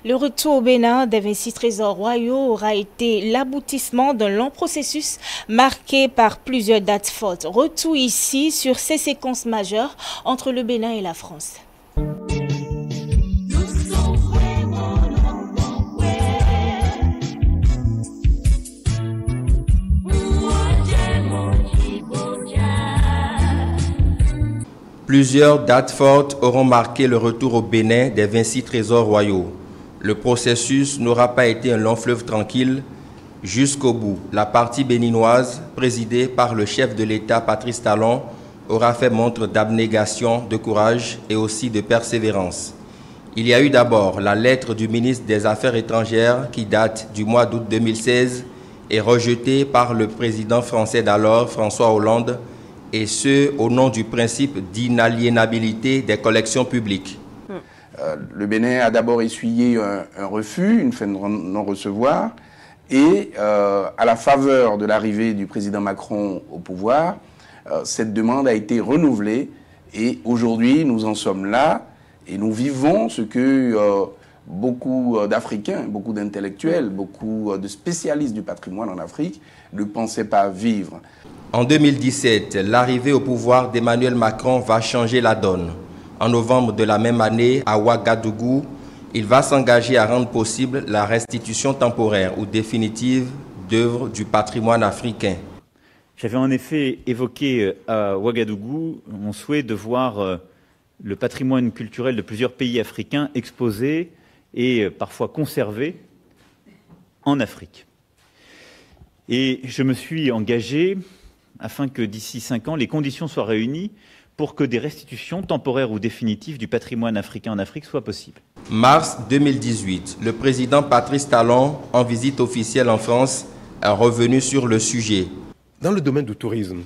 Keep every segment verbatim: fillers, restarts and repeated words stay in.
Le retour au Bénin des vingt-six trésors royaux aura été l'aboutissement d'un long processus marqué par plusieurs dates fortes. Retour ici sur ces séquences majeures entre le Bénin et la France. Plusieurs dates fortes auront marqué le retour au Bénin des vingt-six trésors royaux. Le processus n'aura pas été un long fleuve tranquille jusqu'au bout. La partie béninoise, présidée par le chef de l'État Patrice Talon, aura fait montre d'abnégation, de courage et aussi de persévérance. Il y a eu d'abord la lettre du ministre des Affaires étrangères qui date du mois d'août deux mille seize et rejetée par le président français d'alors, François Hollande, et ce, au nom du principe d'inaliénabilité des collections publiques. Euh, le Bénin a d'abord essuyé un, un refus, une fin de non-recevoir, et euh, à la faveur de l'arrivée du président Macron au pouvoir, euh, cette demande a été renouvelée, et aujourd'hui nous en sommes là, et nous vivons ce que euh, beaucoup d'Africains, beaucoup d'intellectuels, beaucoup de spécialistes du patrimoine en Afrique ne pensaient pas vivre. En deux mille dix-sept, l'arrivée au pouvoir d'Emmanuel Macron va changer la donne. En novembre de la même année, à Ouagadougou, il va s'engager à rendre possible la restitution temporaire ou définitive d'œuvres du patrimoine africain. J'avais en effet évoqué à Ouagadougou mon souhait de voir le patrimoine culturel de plusieurs pays africains exposé et parfois conservé en Afrique. Et je me suis engagé afin que d'ici cinq ans, les conditions soient réunies pour que des restitutions temporaires ou définitives du patrimoine africain en Afrique soient possibles. Mars deux mille dix-huit, le président Patrice Talon, en visite officielle en France, est revenu sur le sujet. Dans le domaine du tourisme,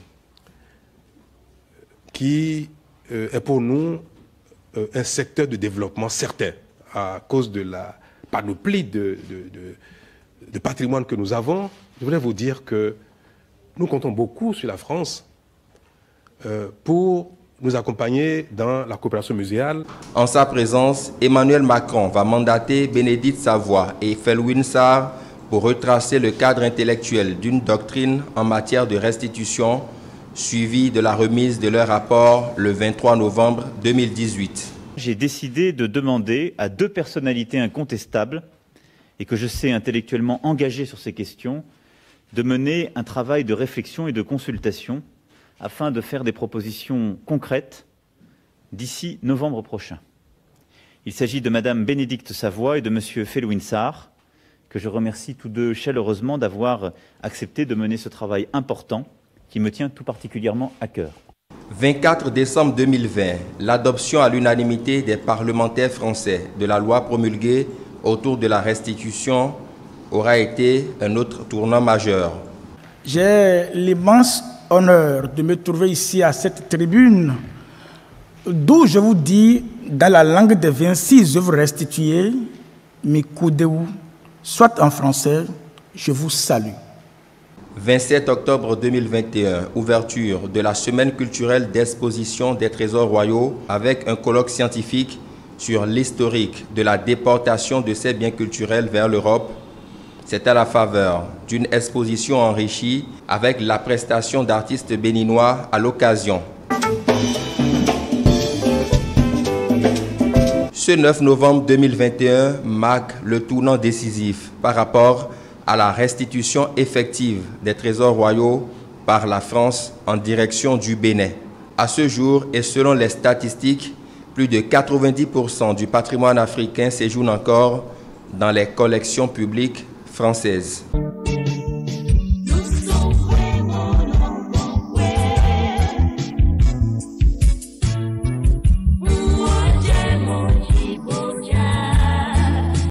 qui euh, est pour nous euh, un secteur de développement certain, à cause de la panoplie de, de, de, de patrimoine que nous avons, je voulais vous dire que nous comptons beaucoup sur la France euh, pour nous accompagner dans la coopération muséale. En sa présence, Emmanuel Macron va mandater Bénédicte Savoy et Felwine Sarr pour retracer le cadre intellectuel d'une doctrine en matière de restitution, suivie de la remise de leur rapport le vingt-trois novembre deux mille dix-huit. J'ai décidé de demander à deux personnalités incontestables et que je sais intellectuellement engagées sur ces questions de mener un travail de réflexion et de consultation afin de faire des propositions concrètes d'ici novembre prochain. Il s'agit de Madame Bénédicte Savoy et de Monsieur Felwine Sarr, que je remercie tous deux chaleureusement d'avoir accepté de mener ce travail important qui me tient tout particulièrement à cœur. vingt-quatre décembre deux mille vingt, l'adoption à l'unanimité des parlementaires français de la loi promulguée autour de la restitution aura été un autre tournant majeur. J'ai l'immense honneur de me trouver ici à cette tribune, d'où je vous dis, dans la langue des vingt-six œuvres restituées, Mikoudéou, soit en français, je vous salue. vingt-sept octobre deux mille vingt et un, ouverture de la semaine culturelle d'exposition des trésors royaux avec un colloque scientifique sur l'historique de la déportation de ces biens culturels vers l'Europe. C'est à la faveur d'une exposition enrichie avec la prestation d'artistes béninois à l'occasion. Ce neuf novembre deux mille vingt et un marque le tournant décisif par rapport à la restitution effective des trésors royaux par la France en direction du Bénin. À ce jour, et selon les statistiques, plus de quatre-vingt-dix pour cent du patrimoine africain séjourne encore dans les collections publiques françaises.